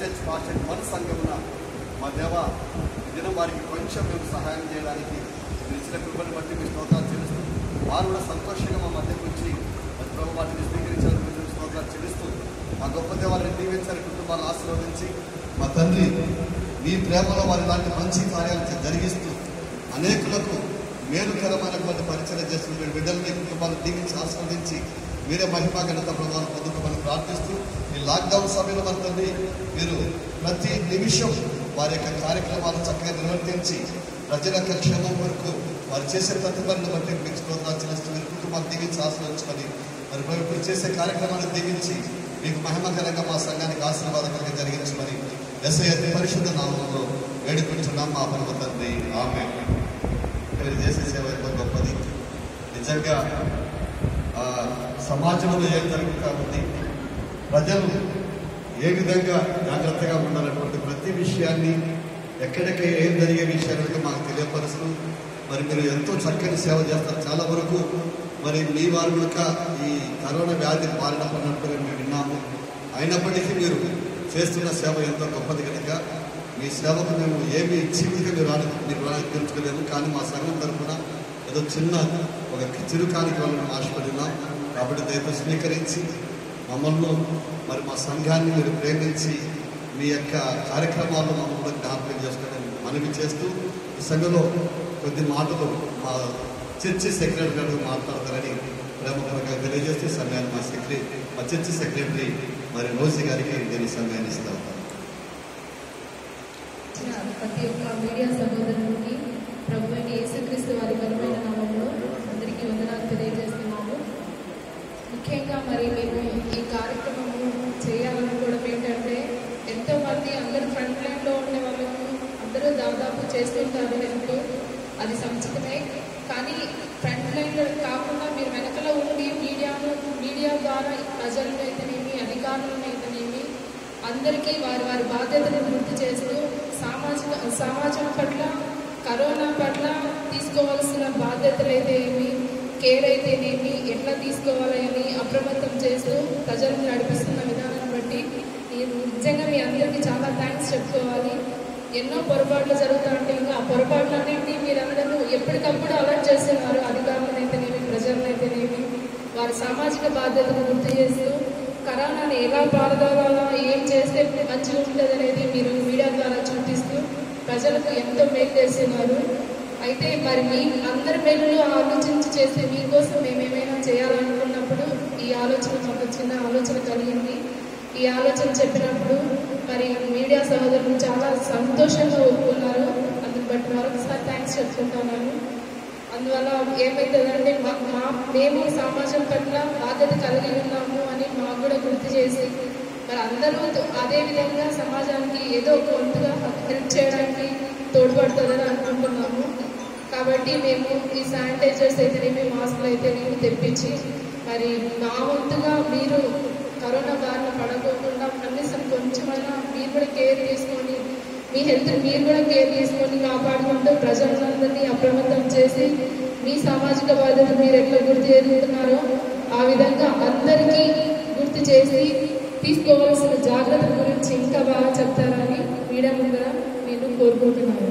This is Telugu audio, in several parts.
చర్చ్ మార్చెట్ మన సంఘమున మా దేవ దినం వారికి కొంచెం మేము సహాయం చేయడానికి మీరు ఇచ్చిన కృపను బట్టి మీ స్తోత్రాలు చెల్లిస్తూ వారు కూడా సంతోషంగా మా మధ్యకు వచ్చి మరి ప్రభు వాటిని స్వీకరించాలని మీరు స్తోత్రాలు చెల్లిస్తూ మా గొప్ప దేవాలని దీవించాలి, కుటుంబాలను ఆశీర్వదించి మా తండ్రి మీ ప్రేమలో వారి లాంటి మంచి కార్యాలు జరిగిస్తూ అనేకులకు మేలుకరమైనటువంటి పరిచయం చేస్తున్న మీరు బిడ్డలు మీ కుటుంబాలను దీవించి ఆస్వాదించి మీరే మహిమా ఘనత ప్రభావం పొందుకోమని ప్రార్థిస్తూ ఈ లాక్డౌన్ సమయంలో మన తండ్రి మీరు ప్రతి నిమిషం వారి యొక్క కార్యక్రమాలు చక్కగా నిర్వర్తించి ప్రజల యొక్క క్షేమం వరకు వారు చేసే ప్రతి పనిని బట్టి మీకు స్తోత్రాలు చెల్లిస్తూ మీరు కుటుంబాన్ని దీవించి ఆస్వాదించుకొని మరి ఇప్పుడు చేసే కార్యక్రమాన్ని దీవించి మీకు మహిమకరంగా మా సంఘానికి ఆశీర్వాదకరంగా జరిగించమని యేసయ్య పరిశుద్ధ నామములో వేడుకుంటున్నాం మా పరమ తండ్రి. ఆమేన్. మీరు చేసే సేవ ఎంతో గొప్పది. నిజంగా సమాజంలో ఏం జరుగుతూ ఉంది, ప్రజలు ఏ విధంగా జాగ్రత్తగా ఉండాలన్నటువంటి ప్రతి విషయాన్ని ఎక్కడికి ఏం జరిగే విషయాన్ని మాకు తెలియపరుస్తూ మరి మీరు ఎంతో చక్కని సేవ చేస్తారు. చాలా వరకు మరి మీ వారు కనుక ఈ కరోనా వ్యాధి బారిన పడినట్టుగా మేము విన్నాము. అయినప్పటికీ మీరు చేస్తున్న సేవ ఎంతో గొప్పది కనుక మీ సేవకు మేము ఏమి ఇచ్చి మీరు తెలుసుకోలేము. కానీ మా సంఘం తరఫున ఏదో చిన్న ఒక చిరుకానికి వాళ్ళని ఆశపడినాం. కాబట్టి దయతో స్వీకరించి మమ్మల్ని మరి మా సంఘాన్ని మీరు ప్రేమించి మీ యొక్క కార్యక్రమాల్లో మమ్మల్ని జ్ఞాపకం చేసుకోవడానికి మనవి చేస్తూ ఈ సంఘంలో కొద్ది మాటలు మా చర్చి సెక్రటరీ గారు మాట్లాడతారని ప్రేమపూర్వకంగా తెలియజేస్తే సమయాన్ని మా చర్చి సెక్రటరీ మరి రోజీ గారికి నేను సమయాన్ని ఇస్తాను. ప్రతి ఒక్క మీడియా సహోదరునికి ప్రభు అయిన యేసుక్రీస్తు వారి ఘనమైన నామములో అందరికీ వందనాలు తెలియజేస్తున్నాము. ముఖ్యంగా మరి మేము ఈ కార్యక్రమము చేయాలనుకోవడం ఏంటంటే ఎంతోమంది అందరూ ఫ్రంట్ లైన్లో ఉండే వాళ్ళకు అందరూ దాదాపు చేస్తుంటారు ఎంతో, అది సముచితమే. కానీ ఫ్రంట్ లైన్లో కాకుండా మీరు వెనకలో ఉండి మీడియా ద్వారా ప్రజలను అయితేనేమి అధికారులను అయితేనేమి అందరికీ వారి బాధ్యతలను గుర్తు చేస్తూ సమాజం పట్ల కరోనా పట్ల తీసుకోవాల్సిన బాధ్యతలు అయితే ఏమి, కేర్ అయితేనేమి ఎట్లా తీసుకోవాలని అప్రమత్తం చేస్తూ ప్రజలను నడిపిస్తున్న విధానం బట్టి నిజంగా మీ అందరికీ చాలా థ్యాంక్స్ చెప్పుకోవాలి. ఎన్నో పొరపాట్లు జరుగుతూ ఉంటే ఇంకా ఆ పొరపాట్లన్నింటినీ మీరందరూ ఎప్పటికప్పుడు అలర్ట్ చేస్తున్నారు. అధికారులను అయితేనేమి ప్రజలను అయితేనేమి వారి సామాజిక బాధ్యతను గుర్తు చేస్తూ కరోనాని ఎలా పారదోలాలా, ఏం చేస్తే మంచిగా ఉంటుంది అనేది మీరు మీడియా ద్వారా చూపిస్తూ ప్రజలకు ఎంతో మేలు చేస్తున్నారు. అయితే మరి మీ అందరి మేలు ఆలోచించి చేస్తే మీకోసం మేమేమైనా చేయాలనుకున్నప్పుడు ఈ ఆలోచన మాకు చిన్న ఆలోచన కలిగింది. ఈ ఆలోచన చెప్పినప్పుడు మరి మీడియా సహోదరులు చాలా సంతోషంగా ఒప్పుకున్నారు. అందుకు బట్టి మరొకసారి థ్యాంక్స్ చెప్పుకుంటున్నాను. అందువల్ల ఏమవుతుందంటే మేము సమాజం పట్ల బాధ్యత కలిగి ఉన్నాము అని మాకు కూడా గుర్తు చేసి మరి అందరూ అదేవిధంగా సమాజానికి ఏదో ఒక వంతుగా హెల్ప్ చేయడానికి తోడ్పడుతుందని అనుకుంటున్నాము. కాబట్టి మేము ఈ శానిటైజర్స్ అయితేనేమి మాస్కులు అయితేనేమి తెప్పించి మరి మా వంతుగా మీరు కరోనా బారిన పడకోకుండా కనీసం కొంచెమైనా మీరు కూడా కేర్ తీసుకొని మీ హెల్త్ మీరు కూడా కేర్ తీసుకొని కాపాడుకుంటూ ప్రజలందరినీ అప్రమత్తం చేసి మీ సామాజిక బాధ్యత మీరు ఎట్లా గుర్తు చేసుకుంటున్నారో ఆ విధంగా అందరికీ గుర్తు చేసి తీసుకోవాల్సిన జాగ్రత్తల గురించి ఇంకా బాగా చెప్తారని మీడియా ముందర నేను కోరుకుంటున్నాను.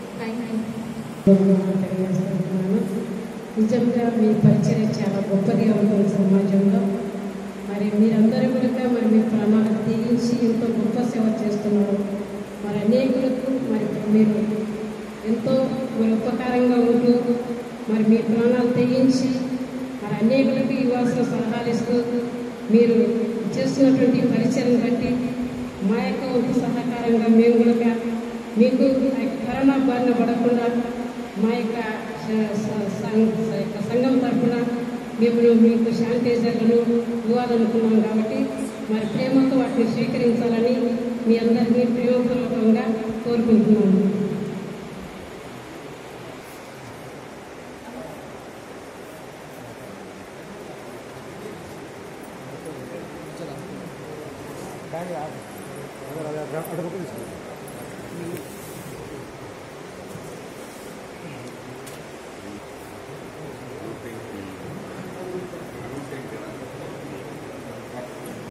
నిజంగా మీ పరిచయం చాలా గొప్పగా ఉంటుంది సమాజంలో. మరి మీరందరూ కూడా మరి మీ ప్రాణాలకు తెగించి ఎంతో గొప్ప సేవ చేస్తున్నారు. మరి అనేకులకు మరి మీరు ఎంతో మరి ఉపకారంగా ఉంటూ మరి మీ ప్రాణాలు తెగించి మరి అనేకులకు యువాస సలహాలు ఇస్తూ మీరు చేస్తున్నటువంటి పరిచయం బట్టి మా యొక్క వంతు సహకారంగా మేము కూడా మీకు కరోనా బారిన పడకుండా మా యొక్క సంఘం తరఫున మేము మీకు శానిటైజర్లను ఇవ్వాలనుకున్నాం. కాబట్టి మరి ప్రేమతో వాటిని స్వీకరించాలని మీ అందరినీ ప్రేమపూర్వకంగా కోరుకుంటున్నాను. అక్కడ